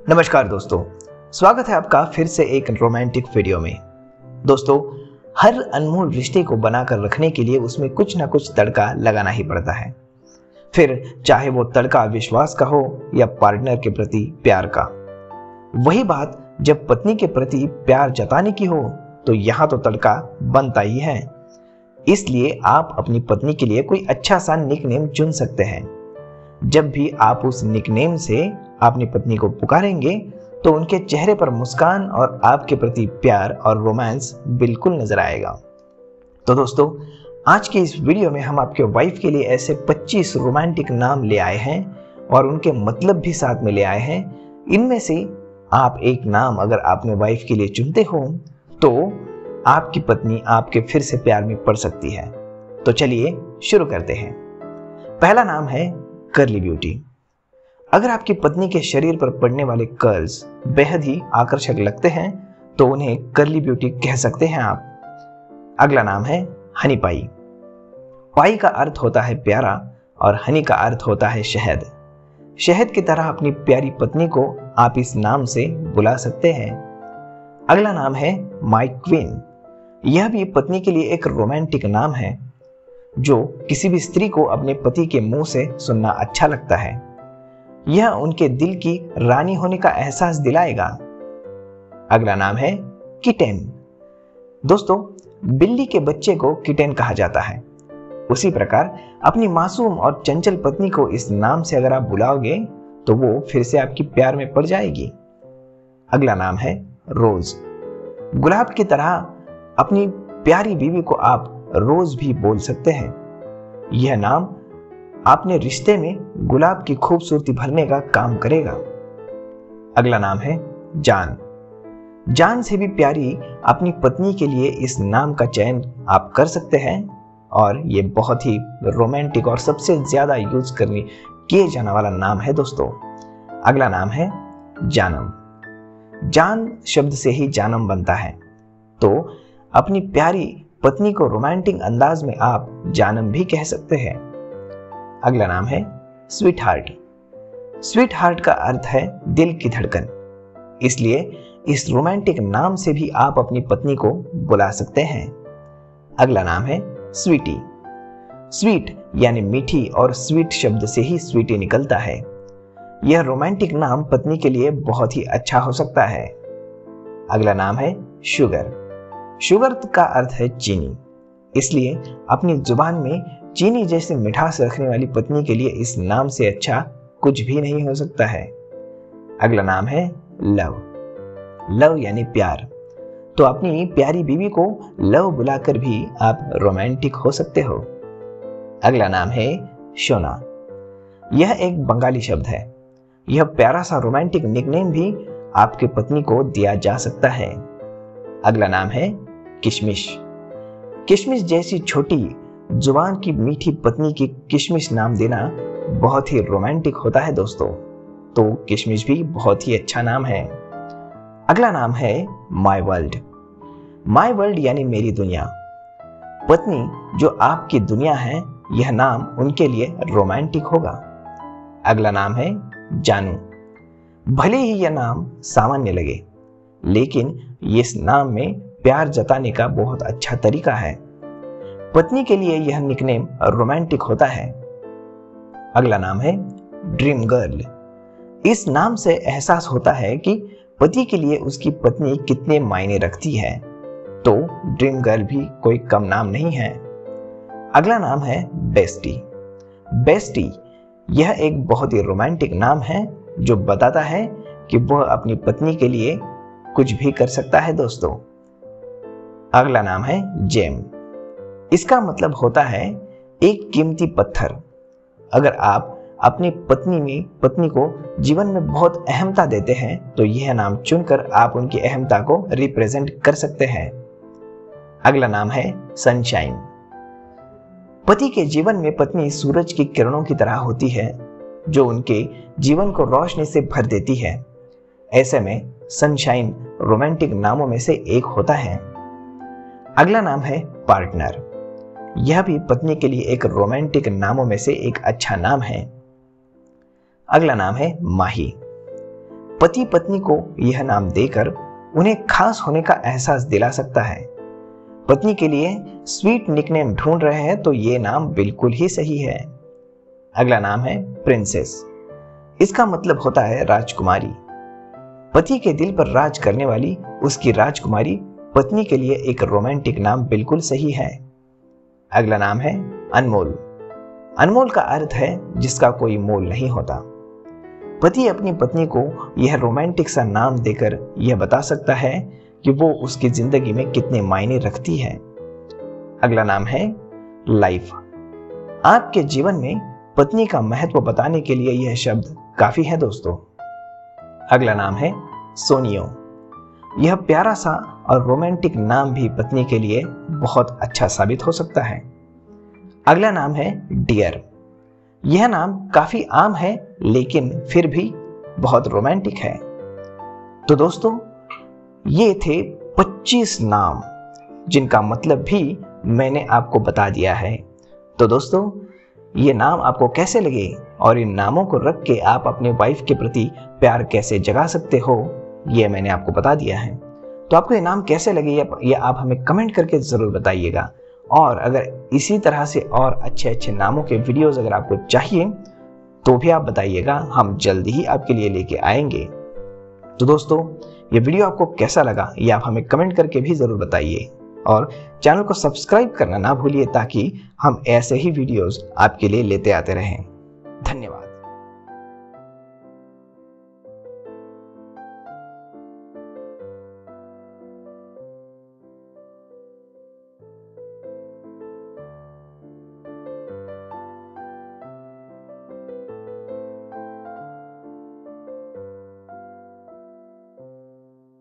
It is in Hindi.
नमस्कार दोस्तों, स्वागत है आपका फिर से एक रोमांटिक वीडियो में। दोस्तों, हर अनमोल रिश्ते को बनाकर रखने के लिए उसमें कुछ ना कुछ तड़का लगाना ही पड़ता है। फिर चाहे वो तड़का विश्वास का हो या पार्टनर के प्रति प्यार का। वही बात जब पत्नी के प्रति प्यार जताने की हो तो यहाँ तो तड़का बनता ही है। इसलिए आप अपनी पत्नी के लिए कोई अच्छा सा निकनेम चुन सकते हैं। जब भी आप उस निकनेम से अपनी पत्नी को पुकारेंगे तो उनके चेहरे पर मुस्कान और आपके प्रति प्यार और रोमांस बिल्कुल नजर आएगा। तो दोस्तों, आज के इस वीडियो में हम आपके वाइफ के लिए ऐसे 25 रोमांटिक नाम ले आए हैं और उनके मतलब भी साथ में ले आए हैं। इनमें से आप एक नाम अगर आपने वाइफ के लिए चुनते हो तो आपकी पत्नी आपके फिर से प्यार में पड़ सकती है। तो चलिए शुरू करते हैं। पहला नाम है कर्ली ब्यूटी। अगर आपकी पत्नी के शरीर पर पड़ने वाले कर्ल्स बेहद ही आकर्षक लगते हैं तो उन्हें कर्ली ब्यूटी कह सकते हैं आप। अगला नाम है हनी पाई। पाई का अर्थ होता है प्यारा और हनी का अर्थ होता है शहद। शहद की तरह अपनी प्यारी पत्नी को आप इस नाम से बुला सकते हैं। अगला नाम है माय क्वीन। यह भी पत्नी के लिए एक रोमांटिक नाम है जो किसी भी स्त्री को अपने पति के मुंह से सुनना अच्छा लगता है। यह उनके दिल की रानी होने का एहसास दिलाएगा। अगला नाम है किटेन। दोस्तों, बिल्ली के बच्चे को किटेन कहा जाता है। उसी प्रकार अपनी मासूम और चंचल पत्नी को इस नाम से अगर आप बुलाओगे तो वो फिर से आपकी प्यार में पड़ जाएगी। अगला नाम है रोज। गुलाब की तरह अपनी प्यारी बीवी को आप रोज भी बोल सकते हैं। यह नाम अपने रिश्ते में गुलाब की खूबसूरती भरने का काम करेगा। अगला नाम है जान। जान से भी प्यारी अपनी पत्नी के लिए इस नाम का चयन आप कर सकते हैं और ये बहुत ही रोमांटिक और सबसे ज्यादा यूज किए जाने वाला नाम है दोस्तों। अगला नाम है जानम। जान शब्द से ही जानम बनता है, तो अपनी प्यारी पत्नी को रोमांटिक अंदाज में आप जानम भी कह सकते हैं। अगला नाम है स्वीट हार्ट। स्वीट हार्ट का अर्थ है दिल की धड़कन, इसलिए इस रोमांटिक नाम से भी आप अपनी पत्नी को बुला सकते हैं। अगला नाम है स्वीटी। स्वीट यानी मीठी और स्वीट शब्द से ही स्वीटी निकलता है। यह रोमांटिक नाम पत्नी के लिए बहुत ही अच्छा हो सकता है। अगला नाम है शुगर। शुगर का अर्थ है चीनी, इसलिए अपनी जुबान में चीनी जैसी मिठास रखने वाली पत्नी के लिए इस नाम से अच्छा कुछ भी नहीं हो सकता है। अगला नाम है लव। लव यानी प्यार, तो अपनी प्यारी बीवी को लव बुलाकर भी आप रोमांटिक हो सकते हो। अगला नाम है शोना। यह एक बंगाली शब्द है। यह प्यारा सा रोमांटिक निकनेम भी आपके पत्नी को दिया जा सकता है। अगला नाम है किशमिश। किशमिश जैसी छोटी जुबान की मीठी पत्नी की किशमिश नाम देना बहुत ही रोमांटिक होता है दोस्तों, तो किशमिश भी बहुत ही अच्छा नाम है। अगला नाम है माय वर्ल्ड। माय वर्ल्ड यानी मेरी दुनिया। पत्नी जो आपकी दुनिया है, यह नाम उनके लिए रोमांटिक होगा। अगला नाम है जानू। भले ही यह नाम सामान्य लगे, लेकिन इस नाम में प्यार जताने का बहुत अच्छा तरीका है। पत्नी के लिए यह निकनेम रोमांटिक होता है। अगला नाम है ड्रीम गर्ल। इस नाम से एहसास होता है कि पति के लिए उसकी पत्नी कितने मायने रखती है, तो ड्रीम गर्ल भी कोई कम नाम नहीं है। अगला नाम है बेस्टी। बेस्टी यह एक बहुत ही रोमांटिक नाम है जो बताता है कि वह अपनी पत्नी के लिए कुछ भी कर सकता है दोस्तों। अगला नाम है जेम। इसका मतलब होता है एक कीमती पत्थर। अगर आप अपनी पत्नी को जीवन में बहुत अहमता देते हैं तो यह नाम चुनकर आप उनकी अहमता को रिप्रेजेंट कर सकते हैं। अगला नाम है सनशाइन। पति के जीवन में पत्नी सूरज की किरणों की तरह होती है जो उनके जीवन को रोशनी से भर देती है। ऐसे में सनशाइन रोमांटिक नामों में से एक होता है। अगला नाम है पार्टनर। यह भी पत्नी के लिए एक रोमांटिक नामों में से एक अच्छा नाम है। अगला नाम है माही। पति पत्नी को यह नाम देकर उन्हें खास होने का एहसास दिला सकता है। पत्नी के लिए स्वीट निकनेम ढूंढ रहे हैं तो ये नाम बिल्कुल ही सही है। अगला नाम है प्रिंसेस। इसका मतलब होता है राजकुमारी। पति के दिल पर राज करने वाली उसकी राजकुमारी पत्नी के लिए एक रोमांटिक नाम बिल्कुल सही है। अगला नाम है अनमोल। अनमोल का अर्थ है जिसका कोई मोल नहीं होता। पति अपनी पत्नी को यह रोमांटिक सा नाम देकर यह बता सकता है कि वो उसकी जिंदगी में कितने मायने रखती है। अगला नाम है लाइफ। आपके जीवन में पत्नी का महत्व बताने के लिए यह शब्द काफी है दोस्तों। अगला नाम है सोनियो। यह प्यारा सा और रोमांटिक नाम भी पत्नी के लिए बहुत अच्छा साबित हो सकता है। अगला नाम है डियर। यह नाम काफी आम है लेकिन फिर भी बहुत रोमांटिक है। तो दोस्तों ये थे 25 नाम जिनका मतलब भी मैंने आपको बता दिया है। तो दोस्तों ये नाम आपको कैसे लगे और इन नामों को रख के आप अपने वाइफ के प्रति प्यार कैसे जगा सकते हो ये मैंने आपको बता दिया है। तो आपको ये नाम कैसे लगे ये आप हमें कमेंट करके ज़रूर बताइएगा। और अगर इसी तरह से और अच्छे अच्छे नामों के वीडियोस अगर आपको चाहिए तो भी आप बताइएगा, हम जल्दी ही आपके लिए लेके आएंगे। तो दोस्तों ये वीडियो आपको कैसा लगा ये आप हमें कमेंट करके भी ज़रूर बताइए और चैनल को सब्सक्राइब करना ना भूलिए ताकि हम ऐसे ही वीडियोस आपके लिए लेते आते रहें। धन्यवाद।